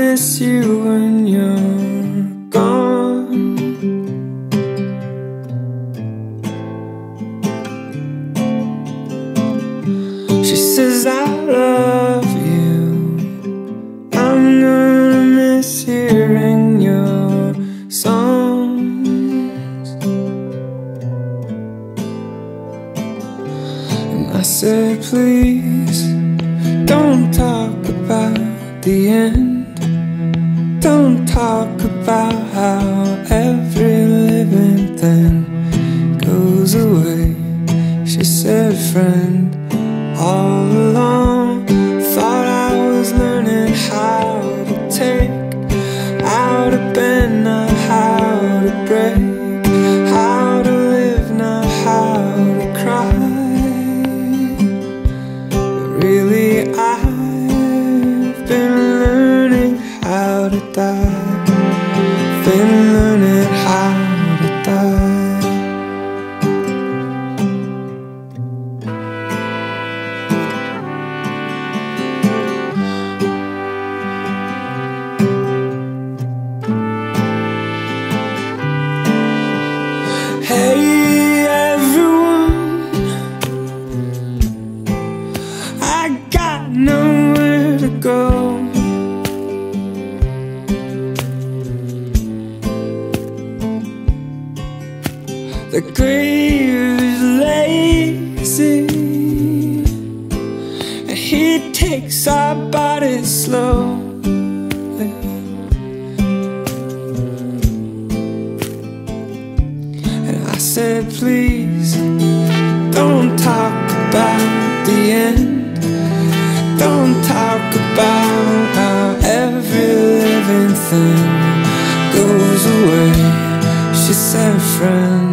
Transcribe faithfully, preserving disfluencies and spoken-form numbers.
miss you when you're gone. She says I love you, I'm gonna miss hearing your songs. And I said please don't talk about the end. Don't talk about how every living thing goes away. She said friend, all along thought I was learning how to take, how to bend, not how to break, how to live, not how to cry. But really I've been learning how to die, been learning how to die. Hey everyone, I got nowhere to go. The grave is lazy, and he takes our bodies slow. I said please don't talk about the end. Don't talk about how every living thing goes away. She said friend,